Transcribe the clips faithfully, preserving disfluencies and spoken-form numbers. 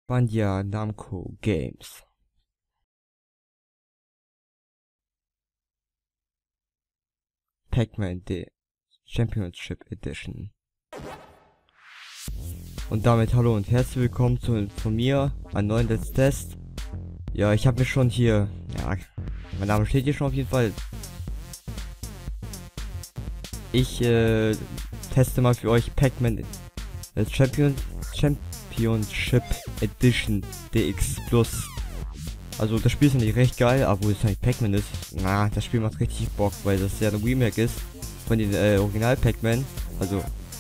Bandai Namco Games. Pac-Man The Championship Edition. Und damit hallo und herzlich willkommen zu, von mir, einem neuen Let's Test. Ja, ich habe mir schon hier, ja, mein Name steht hier schon auf jeden Fall. Ich äh, teste mal für euch Pac-Man The Champion, Championship Edition D X Plus. Also das Spiel ist eigentlich recht geil, aber wo es eigentlich Pac-Man ist, na, das Spiel macht richtig Bock, weil das ja ein Remake ist von den äh, Original Pac-Man. Also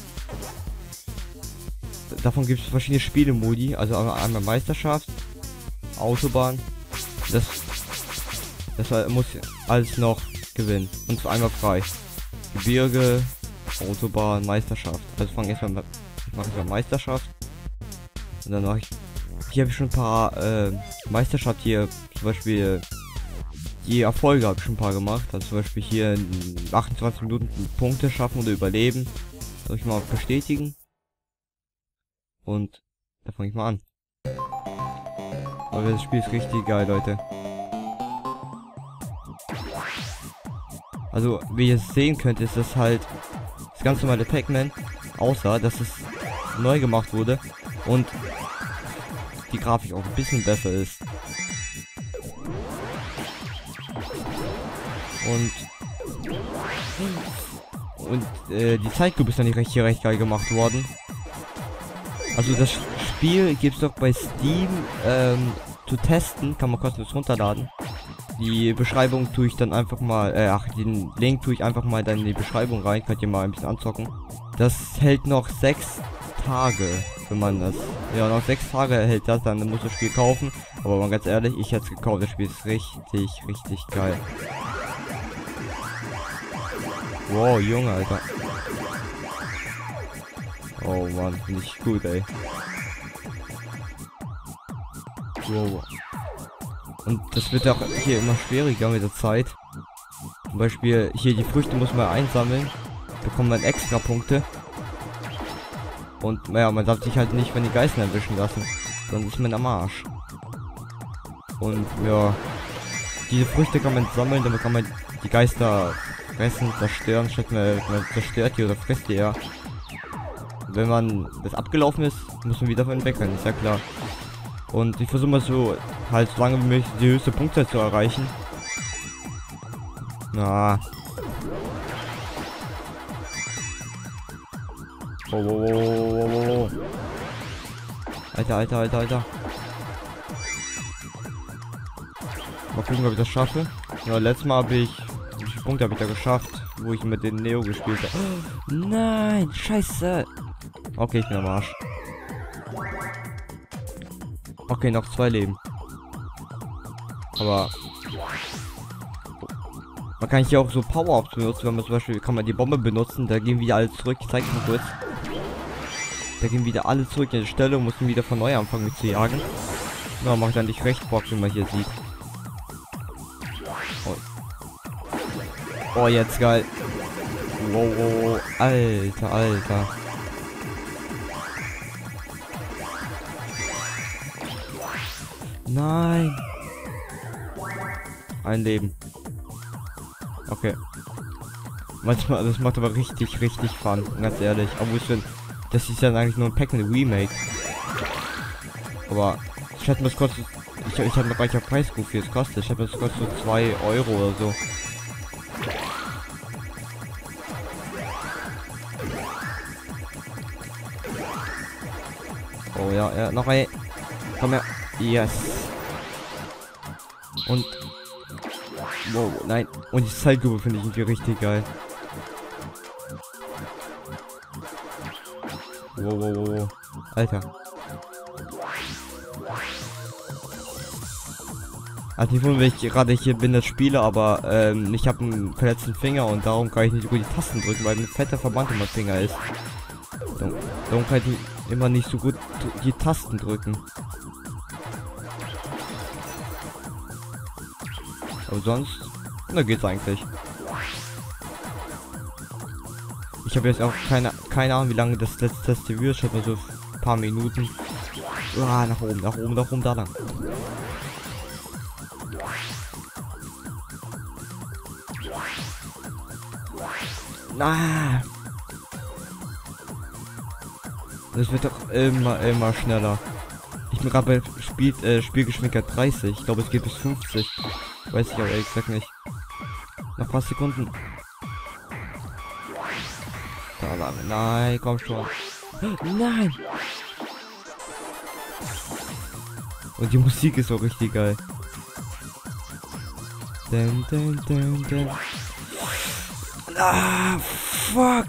davon gibt es verschiedene Spielemodi, also einmal Meisterschaft, Autobahn, das, das muss alles noch gewinnen und zwar einmal frei. Gebirge, Autobahn, Meisterschaft. Also fange erstmal mit, ich mache erstmal Meisterschaft und dann mache ich, hier habe ich schon ein paar äh, Meisterschaft hier, zum Beispiel die Erfolge habe ich schon ein paar gemacht, also zum Beispiel hier in achtundzwanzig Minuten Punkte schaffen oder überleben. Soll ich mal bestätigen? Und da fange ich mal an. Aber das Spiel ist richtig geil, Leute. Also, wie ihr es sehen könnt, ist das halt das ganz normale Pac-Man, außer dass es neu gemacht wurde und die Grafik auch ein bisschen besser ist. Und und äh, die Zeitlupe ist dann nicht recht, hier recht geil gemacht worden. Also das Spiel gibt es doch bei Steam ähm, zu testen, kann man kostenlos runterladen. Die Beschreibung tue ich dann einfach mal, äh, ach, den Link tue ich einfach mal dann in die Beschreibung rein, könnt ihr mal ein bisschen anzocken. Das hält noch sechs Tage, wenn man das, ja, noch sechs Tage hält das, dann muss das Spiel kaufen. Aber mal ganz ehrlich, ich hätte es gekauft, das Spiel ist richtig, richtig geil. Wow, Junge, Alter. Oh Mann, finde ich gut, ey. Wow. Und das wird auch hier immer schwieriger mit der Zeit. Zum Beispiel hier die Früchte muss man einsammeln, bekommt man extra Punkte. Und naja, man darf sich halt nicht von den Geistern erwischen lassen, sonst ist man am Arsch. Und ja, diese Früchte kann man sammeln, damit kann man die Geister fressen, zerstören, statt man, man zerstört die oder frisst die eher. Wenn man das abgelaufen ist, muss man wieder von wegrennen, ist ja klar. Und ich versuche mal so, halt so lange wie möglich die höchste Punktzahl zu erreichen. Na. Oh, oh, oh, oh, oh, oh. Alter, alter, alter, alter. Mal gucken, ob ich das schaffe. Ja, letztes Mal habe ich, wie viele Punkte habe ich da geschafft, wo ich mit dem Neo gespielt habe. Oh, nein, scheiße. Okay, ich bin am Arsch. Okay, noch zwei Leben. Aber man kann hier auch so Power-Ups benutzen, wenn man zum Beispiel, kann man die Bombe benutzen, da gehen wieder alle zurück. Ich zeig's mal kurz. Da gehen wieder alle zurück in die Stelle und müssen wieder von neu anfangen mit zu jagen. Na, ja, macht eigentlich recht Bock, wie man hier sieht. Oh, oh jetzt geil. Wow, wow, wow. Alter, Alter. Nein. Ein Leben. Okay. Manchmal, das macht aber richtig, richtig Fun. Ganz ehrlich. Aber ich finde, das ist ja eigentlich nur ein Pac-Man Remake. Aber ich hätte mir das kostet. Ich, ich habe noch gar nicht auf Preis geguckt, wie es kostet. Ich habe das kostet so zwei Euro oder so. Oh ja, ja, noch ein. Komm her. Yes. Und wow, nein. Und die Zeitlupe finde ich irgendwie richtig geil. Wow, wow, wow, wow. Alter. Also nicht wundern, wenn ich gerade hier bin, das spiele, aber ähm, ich habe einen verletzten Finger und darum kann ich nicht so gut die Tasten drücken, weil ein fetter Verband in meinem Finger ist. Darum, darum kann ich immer nicht so gut die Tasten drücken. Aber sonst, da geht's eigentlich. Ich habe jetzt auch keine keine Ahnung, wie lange das letzte Test wird. Ich habe nur so ein paar Minuten. Ah, nach oben, nach oben, nach oben, da lang. Ah. Das wird doch immer, immer schneller. Ich bin gerade bei Spiel, äh, Spielgeschwindigkeit dreißig. Ich glaube, es geht bis fünfzig. Weiß ich aber ehrlich gesagt nicht. Noch ein paar Sekunden. Da lang. Nein, komm schon. Nein! Und die Musik ist auch richtig geil. Dun, dun, dun, dun. Ah, fuck!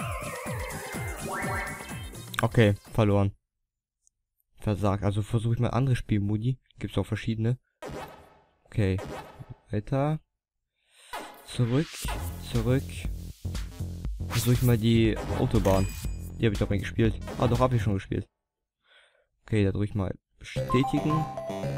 Okay, verloren. Versagt. Also versuche ich mal andere Spielmodi. Gibt's auch verschiedene. Okay. Weiter. Zurück. Zurück. Versuche ich mal die Autobahn. Die habe ich doch mal gespielt. Ah, doch, habe ich schon gespielt. Okay, da drücke ich mal bestätigen.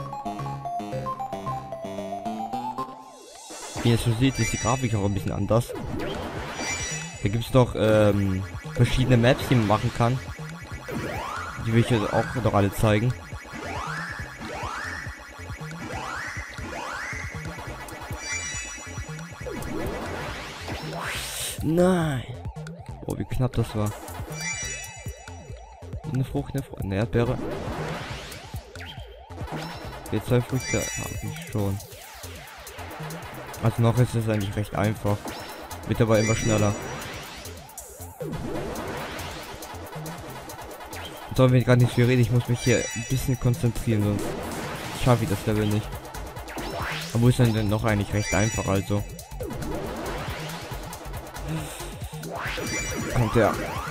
Wie ihr so seht, ist die Grafik auch ein bisschen anders. Da gibt es doch ähm, verschiedene Maps, die man machen kann. Die will ich jetzt auch noch alle zeigen. Nein! Oh, wie knapp das war. Eine Frucht, eine Frucht, eine Erdbeere. Die zwei Früchte habe ich schon. Also noch ist es eigentlich recht einfach. Wird aber immer schneller. Sollen wir gerade nicht viel reden, ich muss mich hier ein bisschen konzentrieren, sonst schaffe ich das Level nicht. Aber ist dann denn noch eigentlich recht einfach, also. Kommt der.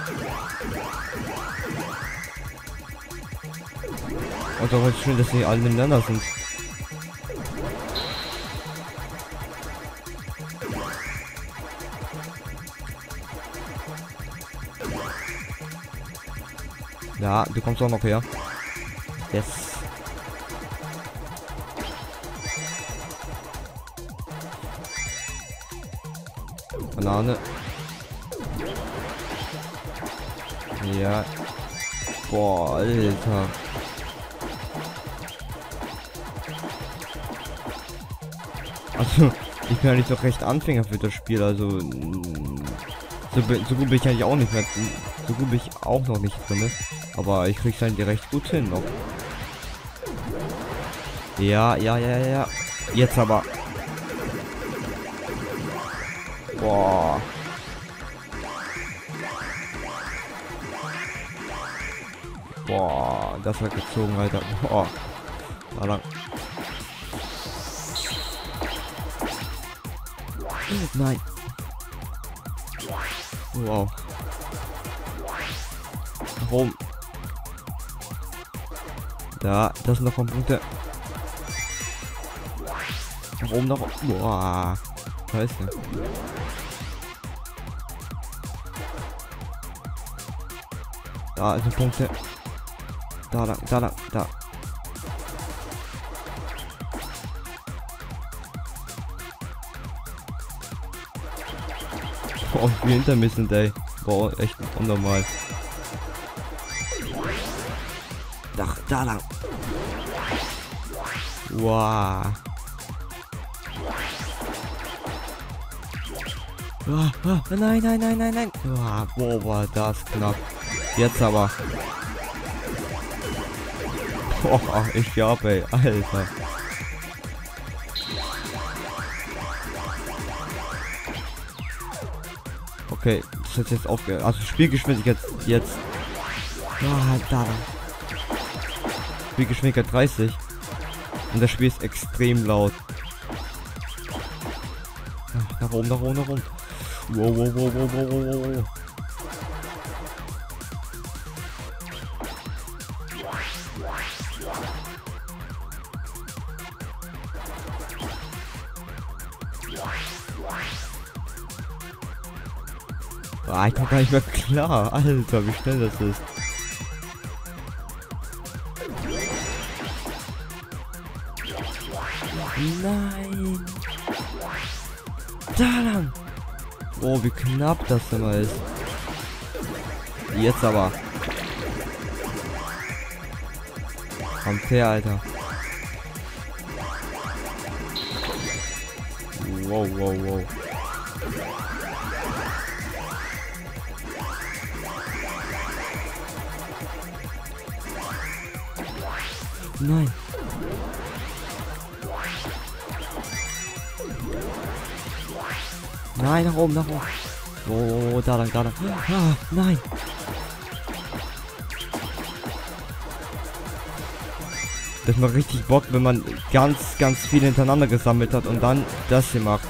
Und auch jetzt schön, dass sie alle nebeneinander sind. Ja, du kommst auch noch her. Yes. Banane. Ja. Boah, Alter. Also, ich bin eigentlich doch recht Anfänger für das Spiel, also so, so gut bin ich eigentlich auch nicht mehr, so gut bin ich auch noch nicht drin, aber ich krieg's eigentlich recht gut hin noch. Ja, ja, ja, ja, jetzt aber. Boah. Boah, das hat gezogen, Alter. Boah. Da lang. Nein. Wow. Warum? Da, das sind noch von Punkte. Warum noch? Boah. Scheiße. Da sind Punkte. Da lang, da lang, da. Oh, wie hinter mir sind, ey. Boah, echt unnormal. Da, da lang. Wow. Ah, ah, nein, nein, nein, nein, nein. Ah, boah, war das knapp. Jetzt aber. Boah, ich hab, ey, Alter. Okay, das hat jetzt aufgehört. Also Spielgeschwindigkeit jetzt. jetzt. Ah, da. Spielgeschwindigkeit dreißig. Und das Spiel ist extrem laut. Ach, nach oben, nach oben, nach oben. Wow, wow, wow, wow, wow, wow, wow. Ah, ich komm gar nicht mehr klar. Alter, wie schnell das ist. Nein. Da lang. Oh, wie knapp das immer ist. Jetzt aber. Kommt her, Alter. Wow, wow, wow. Nein. Nein, nach oben, nach oben. Oh, da lang, da lang. Ah, nein. Das macht richtig Bock, wenn man ganz, ganz viel hintereinander gesammelt hat und dann das hier macht.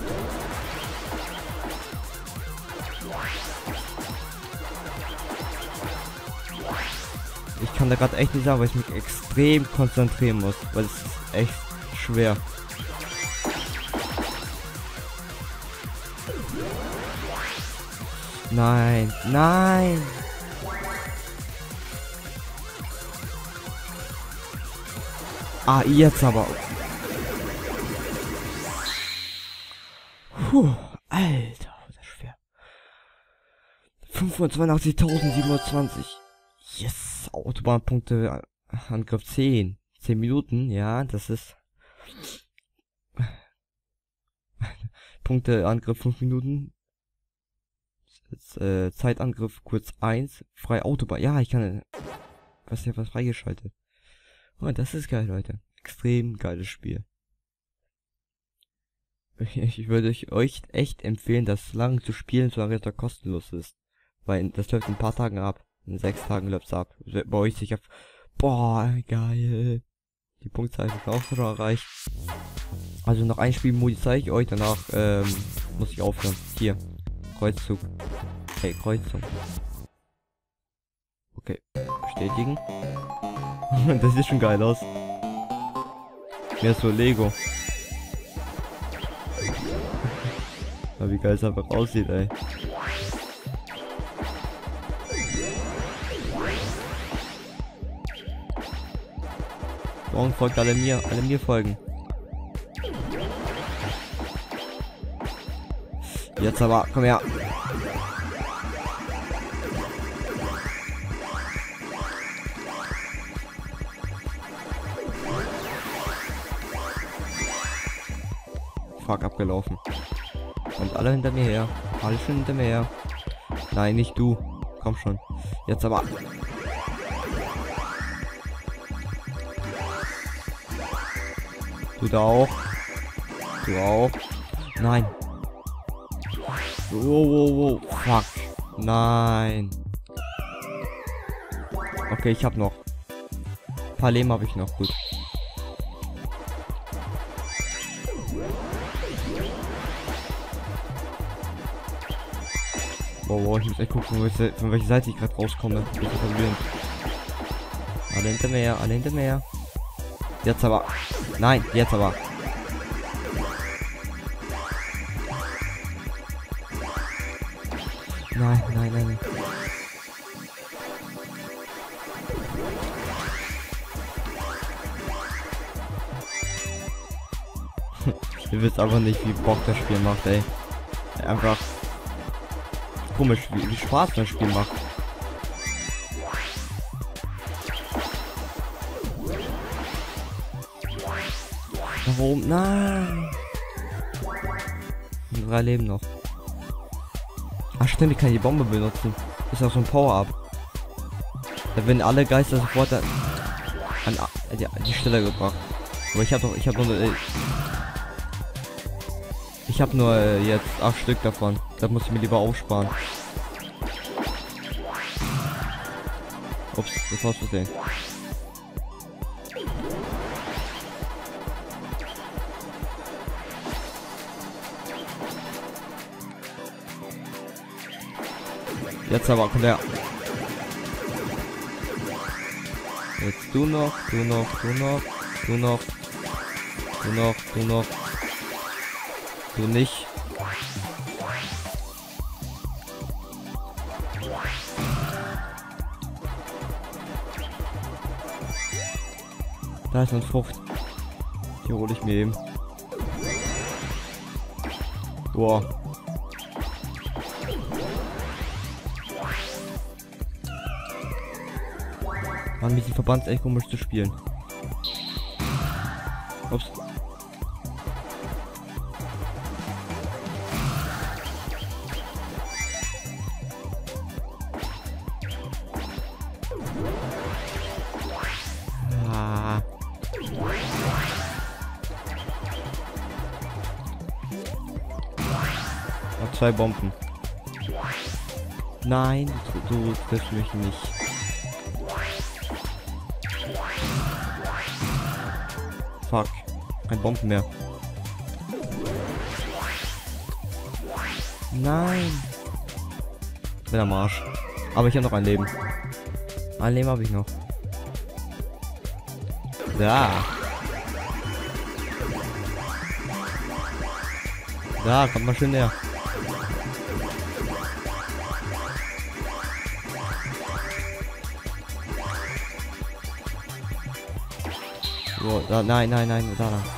Ich kann da gerade echt nicht sagen, weil ich mich extrem konzentrieren muss, weil es ist echt schwer. Nein, nein. Ah, jetzt aber. Puh, Alter, das ist schwer. fünfhundertzweiundachtzigtausendsiebenhundertzwanzig. Yes, Autobahnpunkte, Angriff zehn. zehn Minuten, ja, das ist... Punkte, Angriff fünf Minuten. Jetzt, äh, Zeitangriff kurz eins. Frei Autobahn. Ja, ich kann... Was hier was freigeschaltet. Oh, das ist geil, Leute. Extrem geiles Spiel. Ich würde euch echt empfehlen, das lang zu spielen, solange es da kostenlos ist. Weil das läuft in ein paar Tagen ab. In sechs Tagen läuft es ab. Bei euch sicher. Boah, geil. Die Punktzahl ist auch schon erreicht. Also noch ein Spielmodi zeige ich euch, danach ähm, muss ich aufhören. Hier. Kreuzzug. Hey, Kreuzzug. Okay. Bestätigen. Das sieht schon geil aus. Mehr so Lego. Aber wie geil es einfach aussieht, ey. Morgen folgt alle mir, alle mir folgen. Jetzt aber, komm her. Fuck, abgelaufen. Und alle hinter mir her. Alle schon hinter mir her. Nein, nicht du. Komm schon. Jetzt aber. Du da auch. Du auch. Nein. Wow, wow, wow. Fuck. Nein. Okay, ich hab noch. Ein paar Leben habe ich noch. Gut. Wow, wow, ich muss echt gucken, von welcher, von welcher Seite ich gerade rauskomme. Das ist verwirrend. Alle hinter mir, alle hinter mir. Jetzt aber. Nein, jetzt aber. Nein, nein, nein, nein. Ihr wisst einfach nicht, wie Bock das Spiel macht, ey. Einfach komisch, wie, wie Spaß das Spiel macht. Warum? Nein! Drei Leben noch. Ach stimmt, ich kann die Bombe benutzen. Ist auch so ein Power-Up. Da werden alle Geister sofort an, an, an die, die Stelle gebracht. Aber ich habe doch, ich habe nur, äh, ich habe nur äh, jetzt acht Stück davon. Da muss ich mir lieber aufsparen. Ups, das war's zu sehen. Jetzt aber, komm her. Jetzt du noch, du noch, du noch, du noch, du noch, du noch, du nicht. Da ist ein Frucht. Die hole ich mir eben. Boah. Mann, mit diesem Verband ist echt komisch zu spielen. Ups. Ah. Noch zwei Bomben. Nein, du, du triffst mich nicht. Fuck. Kein Bomben mehr. Nein. Bin am Arsch. Aber ich habe noch ein Leben. Ein Leben habe ich noch. Da. Da, kommt mal schön näher. So, da, nein, nein, nein, da, da.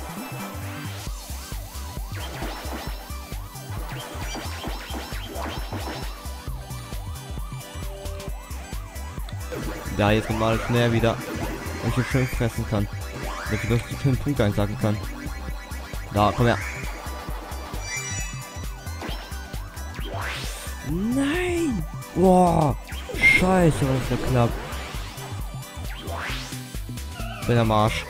Da, jetzt kommt mal schnell wieder. Und ich schön fressen kann. Dass ich das zu schönen Punkt einsacken kann. Da, komm her. Nein! Boah! Scheiße, was ist da knapp. Bin am Arsch.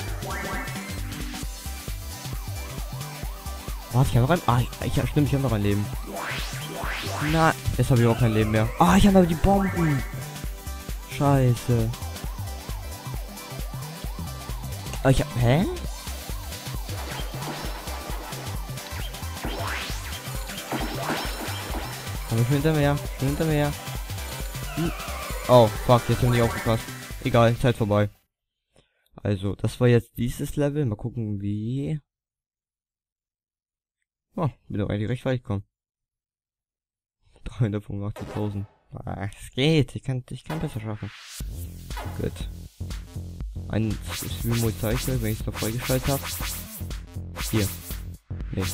Was? Ich habe noch ein... Ah, ich, ich, stimmt, ich habe noch ein Leben. Na, jetzt habe ich auch kein Leben mehr. Ah, ich habe aber die Bomben. Scheiße. Ah, ich hab... Hä? Aber schon hinter mir, schon hinter mir. Hm. Oh, fuck, jetzt haben die aufgepasst. Egal, Zeit vorbei. Also, das war jetzt dieses Level. Mal gucken, wie... Oh, bin doch eigentlich recht weit gekommen. dreihundertfünfundachtzigtausend. Ah, es geht. Ich kann, ich kann besser schaffen. Gut. Ein Stream-Mode-Zeichen, wenn ich es noch freigeschaltet habe. Hier. Nee.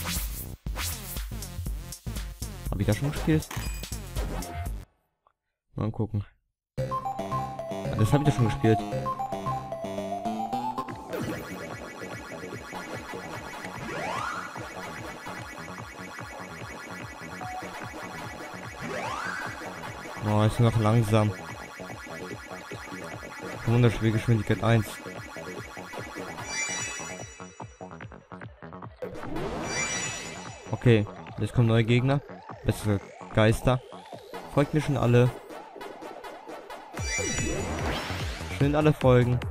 Habe ich da schon gespielt? Mal gucken. Das habe ich da schon gespielt. Oh, ist noch langsam. Wunderspielgeschwindigkeit eins. Okay, jetzt kommen neue Gegner. Bessere Geister. Folgt mir schon alle. Schön alle folgen.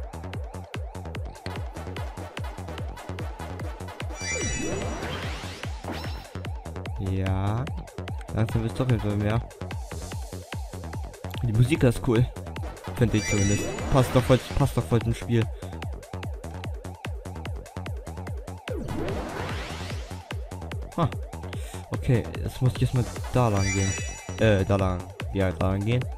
Ja. Langsam ist doch nicht so mehr. Die Musik ist cool. Finde ich zumindest. Passt doch voll, passt doch voll zum Spiel. Ah. Okay, jetzt muss ich erstmal da lang gehen. Äh, da lang. Ja, da lang gehen.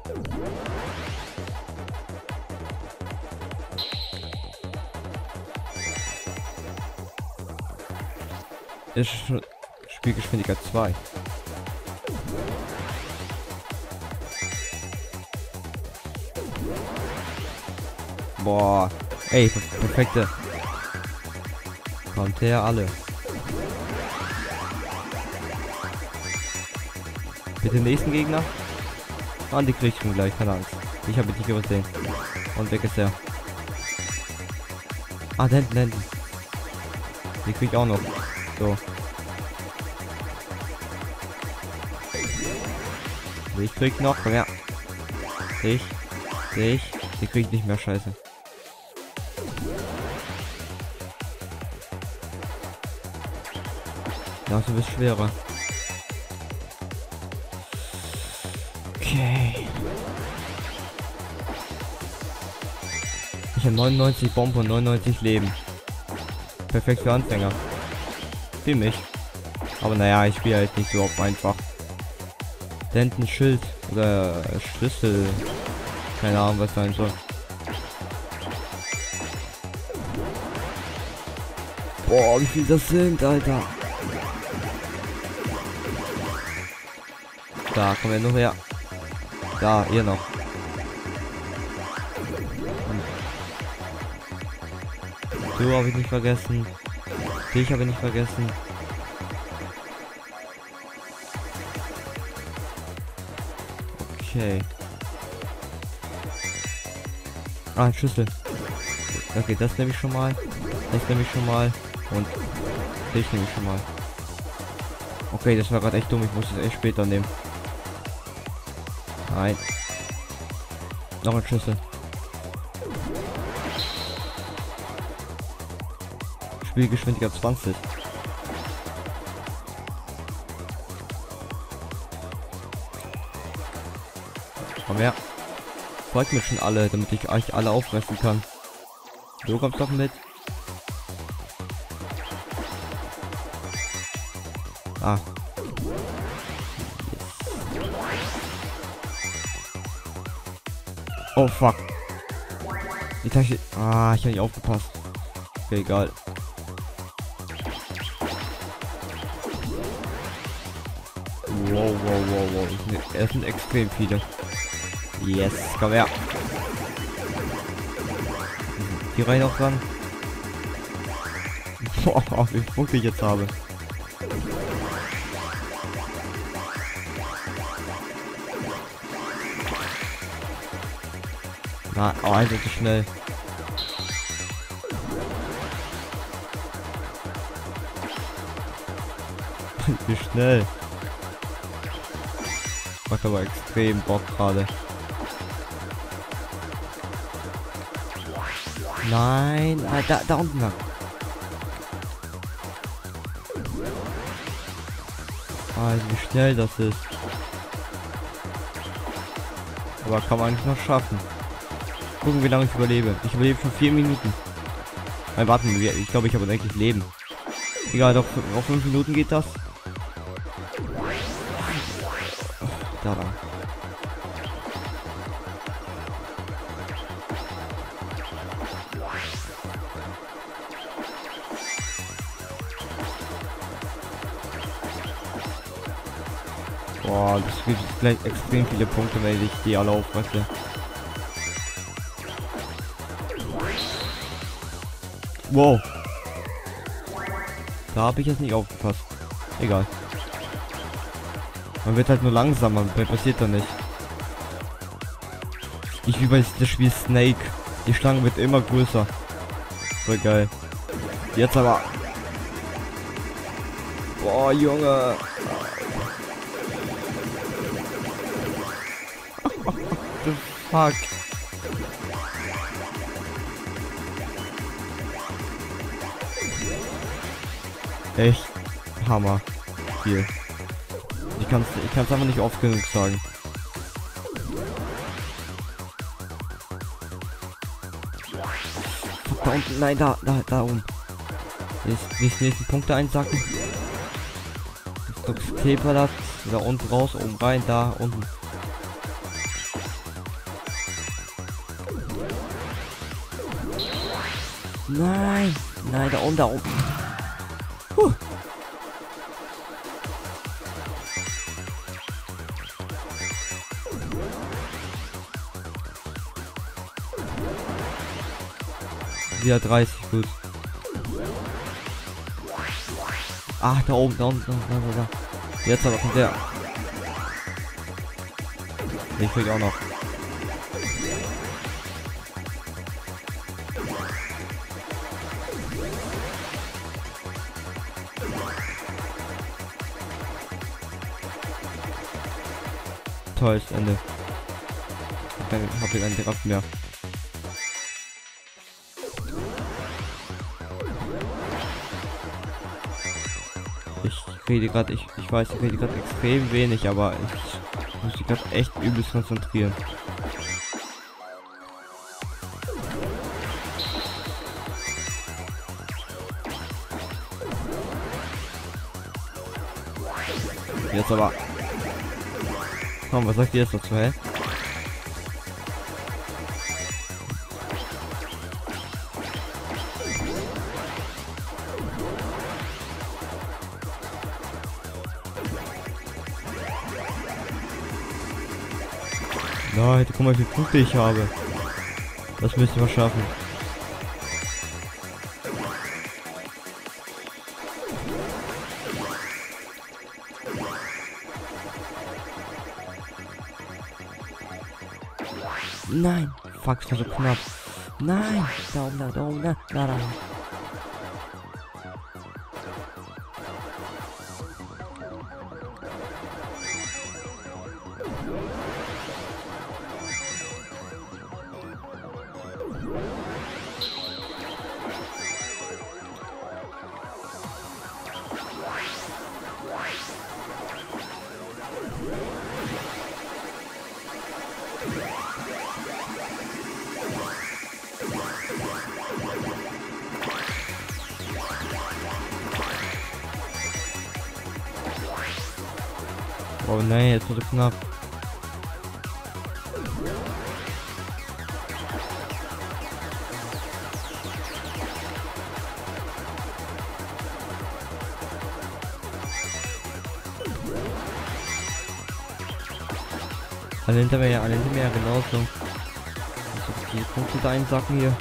Ist schon Spielgeschwindigkeit zwei. Boah. Ey, perfekte. Kommt her, alle. Bitte den nächsten Gegner. Ah, die krieg ich gleich, keine Angst. Ich habe dich übersehen. Und weg ist er. Ah, da hinten, da hinten. Die krieg ich auch noch. So. Ich krieg noch, komm her. Ich, ich, die krieg ich nicht mehr, scheiße. Das ist schwerer. Okay. Ich habe neunundneunzig Bomben und neunundneunzig Leben. Perfekt für Anfänger. Für mich. Aber naja, ich spiele halt nicht so auf einfach. Da hinten ein Schild oder Schlüssel. Keine Ahnung, was sein soll. Boah, wie viel das sind, Alter. Da, komm ja nur her. Da, ihr noch. So habe ich nicht vergessen. Dich habe ich nicht vergessen. Okay. Ah, ein Schlüssel. Okay, das nehme ich schon mal. Das nehme ich schon mal. Und dich nehme ich schon mal. Okay, das war gerade echt dumm. Ich muss es echt später nehmen. Nein. Noch ein Schlüssel. Spielgeschwindigkeit zwanzig. Komm her. Folgt mir schon alle, damit ich euch alle auffressen kann. Du kommst doch mit. Ah. Oh fuck. Die Tasche. Ah, ich habe nicht aufgepasst. Okay, egal. Wow, wow, wow, wow. Es sind extrem viele. Yes, komm her. Die rein auch ran. Boah, wie viel Punkte ich jetzt habe. Na, oh, einfach zu schnell. Wie schnell. Macht aber extrem Bock gerade. Nein, ah, da, da unten lang. Ah, wie schnell das ist. Aber kann man nicht noch schaffen. Gucken, wie lange ich überlebe. Ich überlebe schon vier Minuten. Nein, warten wir. Ich glaube, ich habe eigentlich Leben. Egal, doch auf fünf Minuten geht das. Da lang. Boah, das gibt vielleicht extrem viele Punkte, wenn ich die alle aufrette. Wow. Da habe ich jetzt nicht aufgepasst. Egal. Man wird halt nur langsamer, mehr passiert da nicht. Ich wie bei das Spiel Snake. Die Schlange wird immer größer. Voll geil. Jetzt aber. Boah, Junge. What the fuck? Echt Hammer. Hier. Ich kann es ich kann's einfach nicht oft genug sagen. Da unten, nein, da, da, da oben. Nicht, nicht nächsten Punkte einsacken. Das Kleeblatt, da unten raus, oben rein, da unten. Nein, nein, da unten, da oben. Huh. Wieder dreißig, gut. Ach, da oben, da unten, da, da, da. Jetzt aber kommt der. Ich krieg auch noch. Toll, ist Ende. Ich hab hier keinen Kraft mehr. Ich rede gerade, ich, ich weiß, ich rede gerade extrem wenig, aber ich muss mich gerade echt übelst konzentrieren. Jetzt aber. Komm, was sagt ihr jetzt dazu, hä? Leute, guck mal, wie viele Punkte ich habe. Das müssen wir schaffen. Nein, fuck, das war so knapp. Nein, da oben, da, da oben, da, da, da. Oh nein, jetzt war so knapp. Alle hinter mir, alle hinter mir, genauso. Also die Punkte da einsacken hier.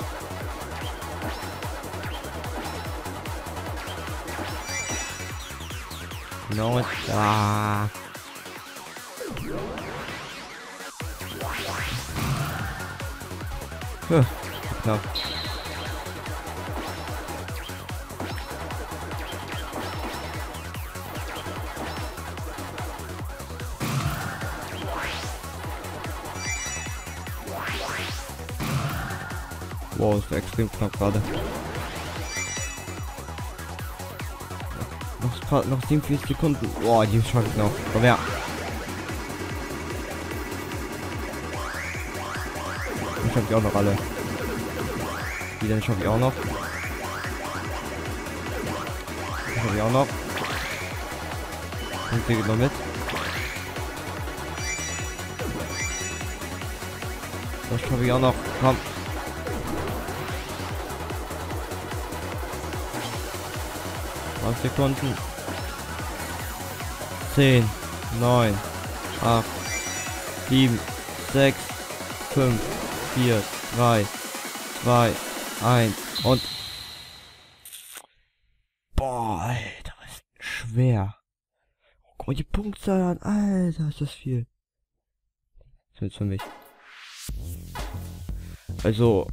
Genau, jetzt. Ah. Huh, knapp. Wow, das war extrem knapp gerade. Noch, noch, noch siebenundvierzig Sekunden. Boah, die schaffe ich noch. Komm her. Die schaffe ich auch noch alle. Die dann schaffe ich auch noch. Die schaffe ich auch noch. Und die geht noch mit. Das schaffe ich auch noch. Komm. zwanzig Sekunden. zehn, neun, acht, sieben, sechs, fünf, vier, drei, zwei, eins und... Boah, Alter, das ist schwer. Guck mal die Punktzahl an. Alter, ist das viel. Das ist für mich. Also...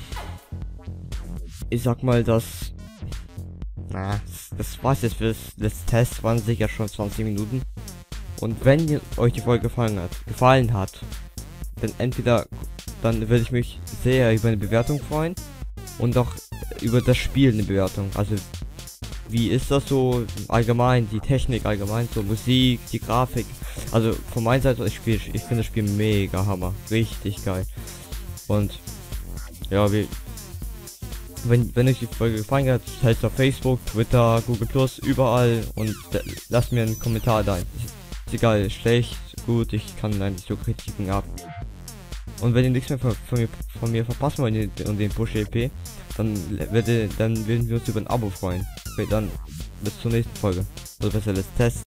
Ich sag mal, dass... Na, das war's jetzt für das, das Test, waren sicher schon zwanzig Minuten. Und wenn ihr, euch die Folge gefallen hat, gefallen hat, dann entweder, dann würde ich mich sehr über eine Bewertung freuen und auch über das Spiel eine Bewertung. Also, wie ist das so allgemein, die Technik allgemein, so Musik, die Grafik. Also von meiner Seite, ich spiele, ich finde das Spiel mega Hammer, richtig geil. Und ja, wie Wenn, wenn euch die Folge gefallen hat, teilt es auf Facebook, Twitter, Google Plus, überall und lasst mir einen Kommentar da. Ist egal, schlecht, gut, ich kann eigentlich so Kritiken ab. Und wenn ihr nichts mehr von, von, mir, von mir verpassen wollt und den Push E P, dann, werde, dann würden wir uns über ein Abo freuen. Okay, dann bis zur nächsten Folge. Oder besser, das Test.